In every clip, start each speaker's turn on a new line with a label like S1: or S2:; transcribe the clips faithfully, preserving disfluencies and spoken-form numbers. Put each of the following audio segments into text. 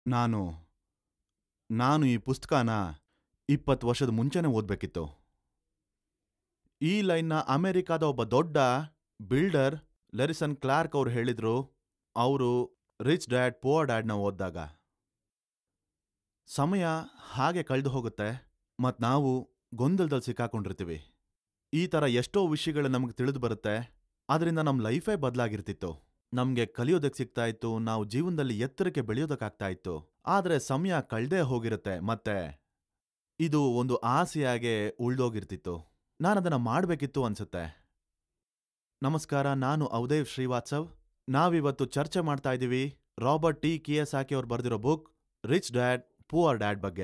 S1: ನಾನು ನಾನು ಈ ಪುಸ್ತಕನ ಇಪ್ಪತ್ತು ವರ್ಷದ ಮುಂಚೆನೇ ಓದ್ಬೇಕಿತ್ತು. ಈ ಲೈನ್ನ ಅಮೆರಿಕಾದ ಒಬ್ಬ ದೊಡ್ಡ ಬಿಲ್ಡರ್ ಲೆರಿಸನ್ ಕ್ಲಾರ್ಕ್ ಅವ್ರು ಹೇಳಿದ್ರು ಅವರು ರಿಚ್ ಡ್ಯಾಡ್ ಪುವರ್ ಡ್ಯಾಡ್ನ ಓದ್ದಾಗ. ಸಮಯ ಹಾಗೆ ಕಳೆದು ಹೋಗುತ್ತೆ ಮತ್ ನಾವು ಗೊಂದಲದಲ್ಲಿ ಸಿಕ್ಕಾಕೊಂಡಿರ್ತೀವಿ. ಈ ಥರ ಎಷ್ಟೋ ವಿಷಯಗಳು ನಮ್ಗೆ ತಿಳಿದು ಬರುತ್ತೆ, ಅದರಿಂದ ನಮ್ಮ ಲೈಫೇ ಬದಲಾಗಿರ್ತಿತ್ತು. ನಮ್ಗೆ ಕಲಿಯೋದಕ್ಕೆ ಸಿಗ್ತಾ ಇತ್ತು, ನಾವು ಜೀವನದಲ್ಲಿ ಎತ್ತರಕ್ಕೆ ಬೆಳೆಯೋದಕ್ಕಾಗ್ತಾ ಇತ್ತು. ಆದ್ರೆ ಸಮಯ ಕಳ್ದೇ ಹೋಗಿರುತ್ತೆ ಮತ್ತೆ ಇದು ಒಂದು ಆಸೆಯಾಗೆ ಉಳ್ದೋಗಿರ್ತಿತ್ತು. ನಾನದನ್ನ ಮಾಡ್ಬೇಕಿತ್ತು ಅನ್ಸುತ್ತೆ. ನಮಸ್ಕಾರ, ನಾನು ಅವದೇವ್ ಶ್ರೀವಾತ್ಸವ್. ನಾವಿವತ್ತು ಚರ್ಚೆ ಮಾಡ್ತಾ ಇದ್ದೀವಿ ರಾಬರ್ಟ್ ಟಿ ಕಿಯೋಸಾಕಿ ಅವ್ರು ಬರೆದಿರೋ book rich dad poor dad ಬಗ್ಗೆ.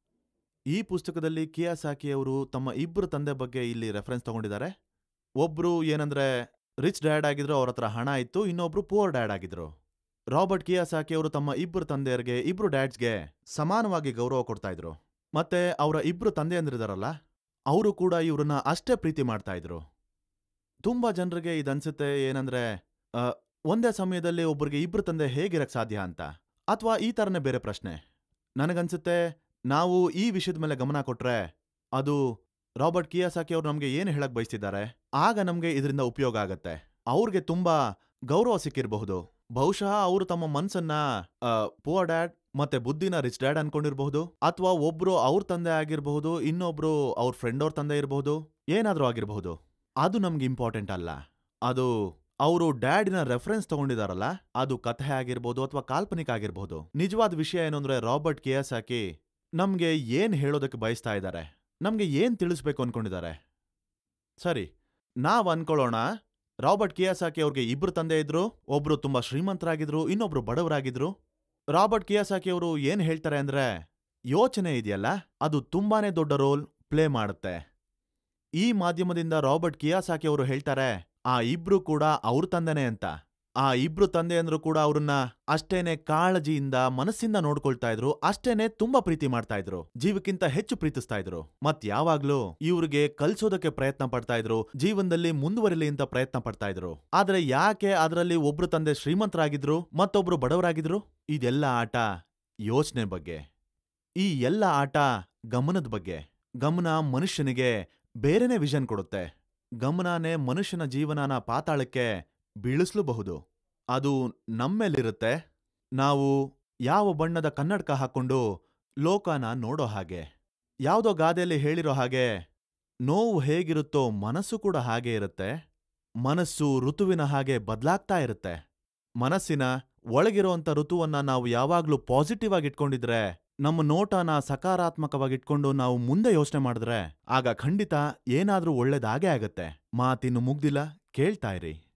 S1: ಈ ಪುಸ್ತಕದಲ್ಲಿ ಕಿಯೋಸಾಕಿ ಅವರು ತಮ್ಮ ಇಬ್ಬರು ತಂದೆ ಬಗ್ಗೆ ಇಲ್ಲಿ ರೆಫರೆನ್ಸ್ ತಗೊಂಡಿದ್ದಾರೆ. ಒಬ್ರು ಏನಂದ್ರೆ ರಿಚ್ ಡ್ಯಾಡ್ ಆಗಿದ್ರು, ಅವ್ರ ಹತ್ರ ಹಣ ಇತ್ತು. ಇನ್ನೊಬ್ರು ಪುವರ್ ಡ್ಯಾಡ್ ಆಗಿದ್ರು. ರಾಬರ್ಟ್ ಕಿಯೋಸಾಕಿ ಅವರು ತಮ್ಮ ಇಬ್ಬರು ತಂದೆಯರಿಗೆ, ಇಬ್ರು ಡ್ಯಾಡ್ಸ್ಗೆ ಸಮಾನವಾಗಿ ಗೌರವ ಕೊಡ್ತಾ ಇದ್ರು. ಮತ್ತೆ ಅವರ ಇಬ್ರು ತಂದೆಯಂದ್ರಿದಾರಲ್ಲ, ಅವರು ಕೂಡ ಇವ್ರನ್ನ ಅಷ್ಟೇ ಪ್ರೀತಿ ಮಾಡ್ತಾ ಇದ್ರು. ತುಂಬಾ ಜನರಿಗೆ ಇದನ್ಸುತ್ತೆ ಏನಂದ್ರೆ ಒಂದೇ ಸಮಯದಲ್ಲಿ ಒಬ್ರಿಗೆ ಇಬ್ರು ತಂದೆ ಹೇಗಿರಕ್ ಸಾಧ್ಯ ಅಂತ, ಅಥವಾ ಈ ಥರನೇ ಬೇರೆ ಪ್ರಶ್ನೆ. ನನಗನ್ಸುತ್ತೆ ನಾವು ಈ ವಿಷಯದ ಮೇಲೆ ಗಮನ ಕೊಟ್ರೆ ಅದು ರಾಬರ್ಟ್ ಕಿಯೋಸಾಕಿ ಅವ್ರು ನಮ್ಗೆ ಏನು ಹೇಳಕ್ ಬಯಸ್ತಿದ್ದಾರೆ, ಆಗ ನಮ್ಗೆ ಇದರಿಂದ ಉಪಯೋಗ ಆಗತ್ತೆ. ಅವ್ರಿಗೆ ತುಂಬಾ ಗೌರವ ಸಿಕ್ಕಿರಬಹುದು. ಬಹುಶಃ ಅವರು ತಮ್ಮ ಮನ್ಸನ್ನ ಪುವರ್ ಡ್ಯಾಡ್ ಮತ್ತೆ ಬುದ್ಧಿನ ರಿಚ್ ಡ್ಯಾಡ್ ಅನ್ಕೊಂಡಿರ್ಬಹುದು, ಅಥವಾ ಒಬ್ರು ಅವ್ರ ತಂದೆ ಆಗಿರಬಹುದು, ಇನ್ನೊಬ್ರು ಅವ್ರ ಫ್ರೆಂಡ್ ಅವ್ರ ತಂದೆ ಇರಬಹುದು, ಏನಾದ್ರೂ ಆಗಿರಬಹುದು. ಅದು ನಮ್ಗೆ ಇಂಪಾರ್ಟೆಂಟ್ ಅಲ್ಲ. ಅದು ಅವರು ಡ್ಯಾಡಿನ ರೆಫರೆನ್ಸ್ ತಗೊಂಡಿದಾರಲ್ಲ, ಅದು ಕಥೆ ಆಗಿರ್ಬೋದು ಅಥವಾ ಕಾಲ್ಪನಿಕ ಆಗಿರ್ಬೋದು. ನಿಜವಾದ ವಿಷಯ ಏನು ಅಂದ್ರೆ ರಾಬರ್ಟ್ ಕಿಯೋಸಾಕಿ ನಮ್ಗೆ ಏನ್ ಹೇಳೋದಕ್ಕೆ ಬಯಸ್ತಾ ಇದ್ದಾರೆ, ನಮ್ಗೆ ಏನ್ ತಿಳಿಸ್ಬೇಕು ಅನ್ಕೊಂಡಿದ್ದಾರೆ. ಸರಿ, ನಾವ್ ಅನ್ಕೊಳ್ಳೋಣ ರಾಬರ್ಟ್ ಕಿಯೋಸಾಕಿ ಅವ್ರಿಗೆ ಇಬ್ರು ತಂದೆ ಇದ್ರು, ಒಬ್ರು ತುಂಬಾ ಶ್ರೀಮಂತರಾಗಿದ್ರು, ಇನ್ನೊಬ್ರು ಬಡವರಾಗಿದ್ರು. ರಾಬರ್ಟ್ ಕಿಯೋಸಾಕಿ ಅವರು ಏನ್ ಹೇಳ್ತಾರೆ ಅಂದ್ರೆ, ಯೋಚನೆ ಇದೆಯಲ್ಲ ಅದು ತುಂಬಾನೇ ದೊಡ್ಡ ರೋಲ್ ಪ್ಲೇ ಮಾಡುತ್ತೆ. ಈ ಮಾಧ್ಯಮದಿಂದ ರಾಬರ್ಟ್ ಕಿಯೋಸಾಕಿ ಅವರು ಹೇಳ್ತಾರೆ ಆ ಇಬ್ರು ಕೂಡ ಅವ್ರ ತಂದೆನೇ ಅಂತ. ಆ ಇಬ್ರು ತಂದೆ ಅಂದ್ರೂ ಕೂಡ ಅವ್ರನ್ನ ಅಷ್ಟೇನೆ ಕಾಳಜಿಯಿಂದ ಮನಸ್ಸಿಂದ ನೋಡ್ಕೊಳ್ತಾ ಇದ್ರು, ಅಷ್ಟೇನೆ ತುಂಬಾ ಪ್ರೀತಿ ಮಾಡ್ತಾ ಇದ್ರು, ಜೀವಕ್ಕಿಂತ ಹೆಚ್ಚು ಪ್ರೀತಿಸ್ತಾ ಇದ್ರು. ಮತ್ ಯಾವಾಗ್ಲೂ ಇವ್ರಿಗೆ ಕಲ್ಸೋದಕ್ಕೆ ಪ್ರಯತ್ನ ಪಡ್ತಾ ಇದ್ರು, ಜೀವನದಲ್ಲಿ ಮುಂದುವರಿಲಿ ಅಂತ ಪ್ರಯತ್ನ ಪಡ್ತಾ ಇದ್ರು. ಆದ್ರೆ ಯಾಕೆ ಅದರಲ್ಲಿ ಒಬ್ರು ತಂದೆ ಶ್ರೀಮಂತರಾಗಿದ್ರು ಮತ್ತೊಬ್ರು ಬಡವರಾಗಿದ್ರು? ಇದೆಲ್ಲ ಆಟ ಯೋಚನೆ ಬಗ್ಗೆ. ಈ ಎಲ್ಲ ಆಟ ಗಮನದ ಬಗ್ಗೆ. ಗಮನ ಮನುಷ್ಯನಿಗೆ ಬೇರೆನೇ ವಿಷನ್ ಕೊಡುತ್ತೆ. ಗಮನನೇ ಮನುಷ್ಯನ ಜೀವನನ ಪಾತಾಳಕ್ಕೆ ಬೀಳಿಸ್ಲೂಬಹುದು. ಅದು ನಮ್ಮೇಲಿರುತ್ತೆ. ನಾವು ಯಾವ ಬಣ್ಣದ ಕನ್ನಡಕ ಹಾಕೊಂಡು ಲೋಕನ ನೋಡೋ ಹಾಗೆ. ಯಾವುದೋ ಗಾದೆಯಲ್ಲಿ ಹೇಳಿರೋ ಹಾಗೆ, ನೋವು ಹೇಗಿರುತ್ತೋ ಮನಸ್ಸು ಕೂಡ ಹಾಗೆ ಇರುತ್ತೆ. ಮನಸ್ಸು ಋತುವಿನ ಹಾಗೆ ಬದಲಾಗ್ತಾ ಇರುತ್ತೆ. ಮನಸ್ಸಿನ ಒಳಗಿರೋಂಥ ಋತುವನ್ನ ನಾವು ಯಾವಾಗ್ಲೂ ಪಾಸಿಟಿವ್ ಆಗಿ ಇಟ್ಕೊಂಡಿದ್ರೆ, ನಮ್ಮ ನೋಟನ ಸಕಾರಾತ್ಮಕವಾಗಿಟ್ಕೊಂಡು ನಾವು ಮುಂದೆ ಯೋಚನೆ ಮಾಡಿದ್ರೆ, ಆಗ ಖಂಡಿತ ಏನಾದ್ರೂ ಒಳ್ಳೇದಾಗೇ ಆಗತ್ತೆ. ಮಾತಿನ್ನು ಮುಗ್ದಿಲ್ಲ, ಕೇಳ್ತಾ ಇರಿ.